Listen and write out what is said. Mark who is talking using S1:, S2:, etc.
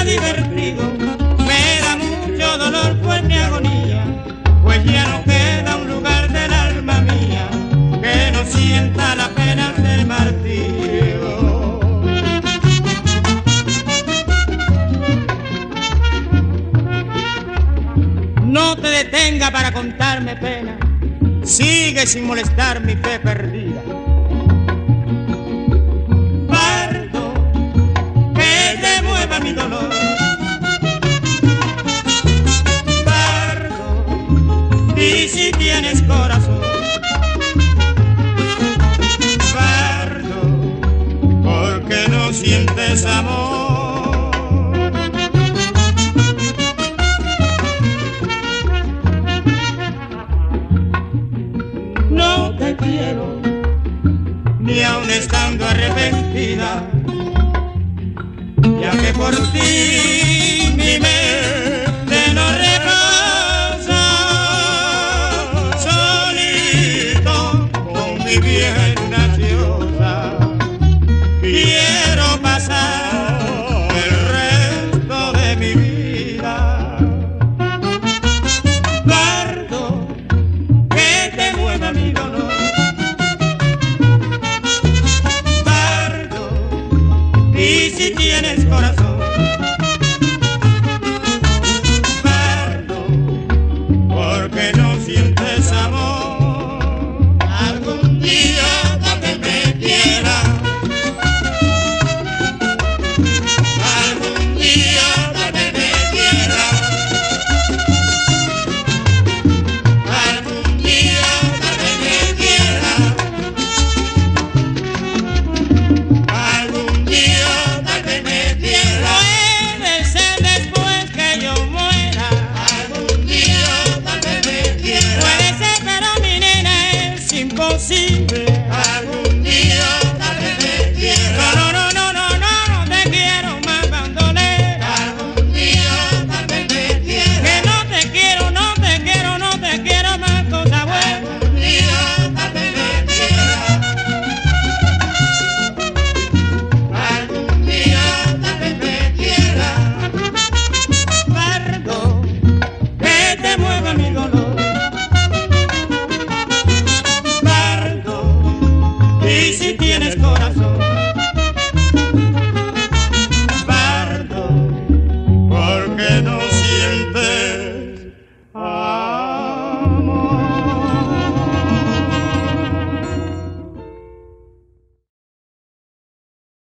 S1: divertido, me da mucho dolor pues mi agonía, pues ya no queda un lugar del alma mía que no sienta la pena del martirio. No te detenga para contarme pena, sigue sin molestar mi fe perdida. Pardo, que te mueva mi dolor. Pardo, y si tienes corazón. Pardo, porque no sientes amor. No te quiero, ni aun estando arrepentida, ya que por ti mi mente no reposa, solito con mi vieja ignanciosa, quiero pasar el resto de mi vida. Pardo, que te mueva mi dolor. Pardo, y si tienes corazón.